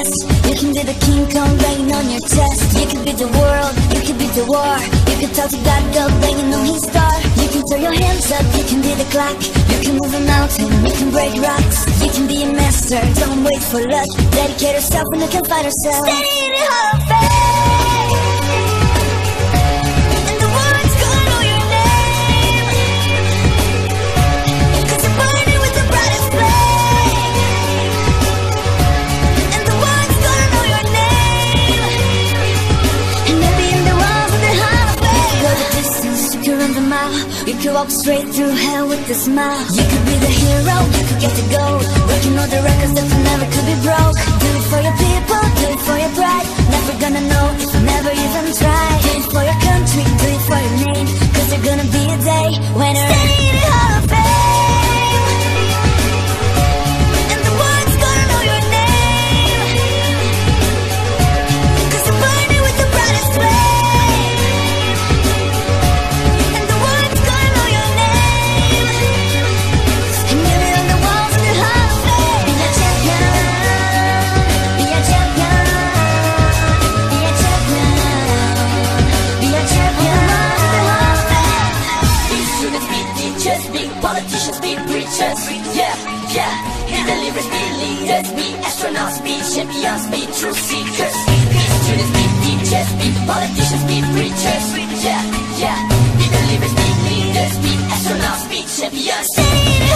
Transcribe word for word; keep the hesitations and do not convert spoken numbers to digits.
best. You can be the king, come rain on your chest. You can be the world, you can be the war. You can talk to God, go banging on his star. You can throw your hands up, you can be the clock. You can move a mountain, you can break rocks. You can be a master, don't wait for luck. Dedicate yourself and you can fight yourself. Stay in the Hall of Fame, and the world's gonna know your name, 'cause you're burning with the brightest flame, and the world's gonna know your name. And maybe in the walls of the Hall of Fame, you go the distance, you can run the mile. You can walk straight through hell with a smile. You could be the hero, you could get the gold. Breaking all the records that never could be broke. Do it for your people, do it for your pride. Never gonna know if you never even try. Do it for your country, do it for your name, 'cause there's gonna be a day when you're in the Hall of Fame, and the world's gonna know your name, 'cause you're burning with the brightest flame, and the world's gonna know your name. And maybe on the walls of the Hall of Fame, be a champion, be a champion, be a champion, be a champion. On the walls of the Hall of Fame. Be students, be teachers, be politicians, be preachers. Yeah, yeah. Be deliverers, be leaders, be astronauts, be champions, be truth seekers. Be students, be teachers, be politicians, be preachers. Yeah, yeah. Be deliverers, be leaders, be astronauts, be champions. Stay in